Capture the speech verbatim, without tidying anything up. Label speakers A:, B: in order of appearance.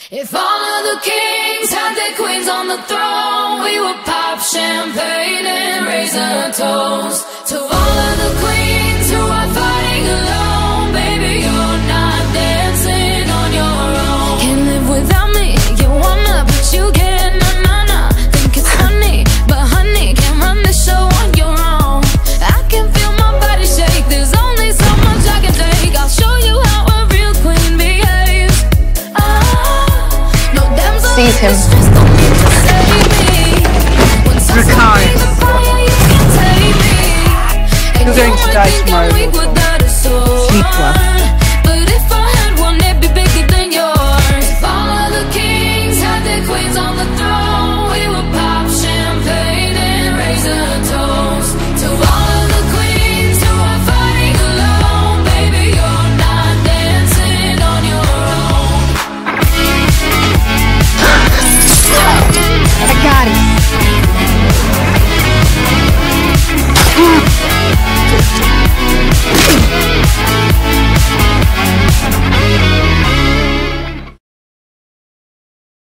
A: If all of the kings had their queens on the throne, we would pop champagne and raise a toast to all of the queens who are fighting alone. Baby, you're not dancing on your own. Can't live without me, you wanna, but you can't. Nah, nah, nah. Think it's funny, but honey, can't run the show on your own. I can feel my body shake, there's only so much I can take. I'll show you how a real queen behaves.
B: Seize him.
C: Recurrent. You're going to die tomorrow. Sleep well.